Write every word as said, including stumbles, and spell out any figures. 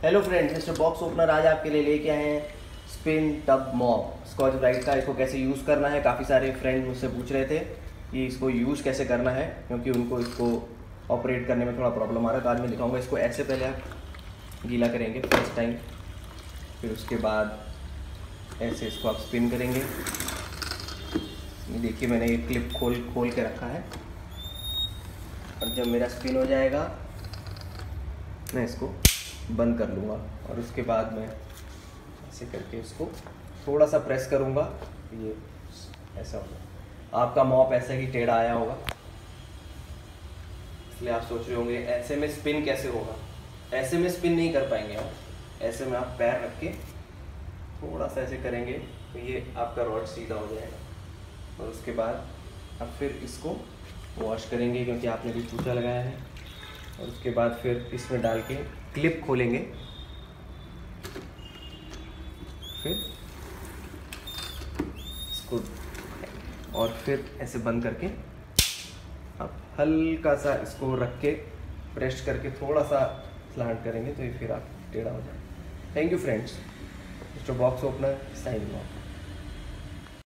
Hello friends, mister box opener आज आपके लिए लेके आए हैं spin tub mop Scotch Brite का। इसको कैसे यूज़ करना है, काफ़ी सारे फ्रेंड मुझसे पूछ रहे थे कि इसको यूज़ कैसे करना है, क्योंकि उनको इसको ऑपरेट करने में थोड़ा प्रॉब्लम आ रहा है। तो आज मैं दिखाऊंगा इसको। ऐसे पहले आप गीला करेंगे फर्स्ट टाइम, फिर उसके बाद ऐसे इसको आप स्पिन करेंगे। ये देखिए मैंने ये क्लिप खोल खोल के रखा है, और जब मेरा स्पिन हो जाएगा मैं इसको बंद कर लूँगा, और उसके बाद मैं ऐसे करके इसको थोड़ा सा प्रेस करूँगा। ये ऐसा होगा, आपका मॉप ऐसे ही टेढ़ा आया होगा, इसलिए आप सोच रहे होंगे ऐसे में स्पिन कैसे होगा। ऐसे में स्पिन नहीं कर पाएंगे आप। ऐसे में आप पैर रख के थोड़ा सा ऐसे करेंगे तो ये आपका रॉड सीधा हो जाएगा, और उसके बाद आप फिर इसको वॉश करेंगे क्योंकि आपने भी चूचा लगाया है। और उसके बाद फिर इसमें डाल के क्लिप खोलेंगे, फिर इसको और फिर ऐसे बंद करके आप हल्का सा इसको रख के प्रेस करके थोड़ा सा स्लांट करेंगे तो ये फिर आप टेढ़ा हो जाए। Thank you friends, mister box opener signing of.